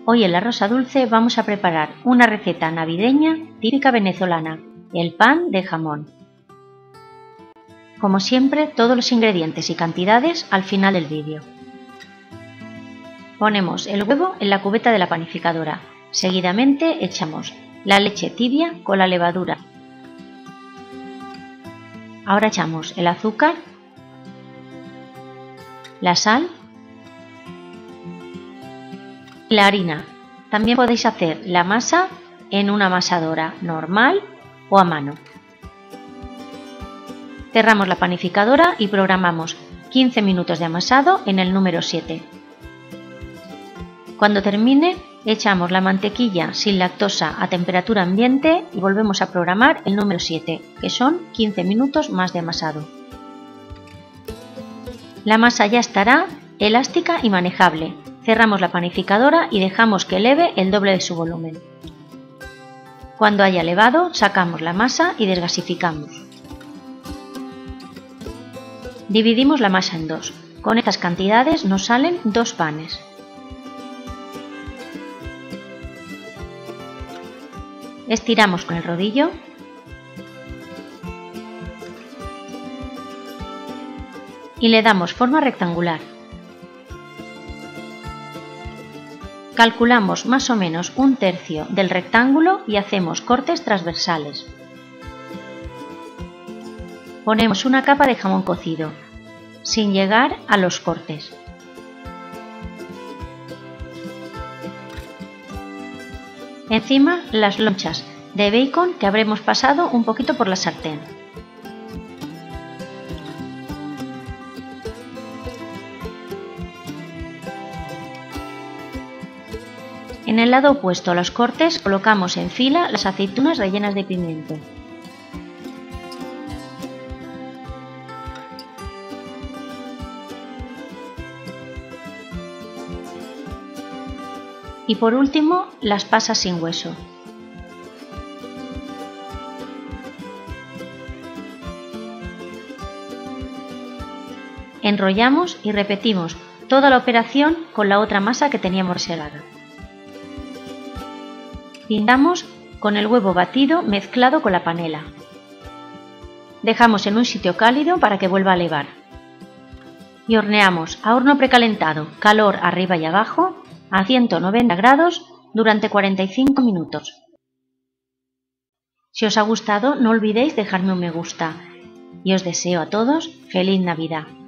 Hoy en La Rosa Dulce vamos a preparar una receta navideña típica venezolana, el pan de jamón. Como siempre, todos los ingredientes y cantidades al final del vídeo. Ponemos el huevo en la cubeta de la panificadora. Seguidamente echamos la leche tibia con la levadura. Ahora echamos el azúcar, la sal y la harina. También podéis hacer la masa en una amasadora normal o a mano. Cerramos la panificadora y programamos 15 minutos de amasado en el número 7. Cuando termine, echamos la mantequilla sin lactosa a temperatura ambiente y volvemos a programar el número 7, que son 15 minutos más de amasado. La masa ya estará elástica y manejable. Cerramos la panificadora y dejamos que eleve el doble de su volumen. Cuando haya elevado, sacamos la masa y desgasificamos. Dividimos la masa en dos. Con estas cantidades nos salen 2 panes. Estiramos con el rodillo y le damos forma rectangular. Calculamos más o menos 1/3 del rectángulo y hacemos cortes transversales. Ponemos una capa de jamón cocido, sin llegar a los cortes. Encima las lonchas de bacon que habremos pasado un poquito por la sartén. En el lado opuesto a los cortes colocamos en fila las aceitunas rellenas de pimiento. Y por último, las pasas sin hueso. Enrollamos y repetimos toda la operación con la otra masa que teníamos reservada. Pintamos con el huevo batido mezclado con la panela. Dejamos en un sitio cálido para que vuelva a levar. Y horneamos a horno precalentado, calor arriba y abajo, a 190 grados durante 45 minutos. Si os ha gustado, no olvidéis dejarme un me gusta y os deseo a todos feliz Navidad.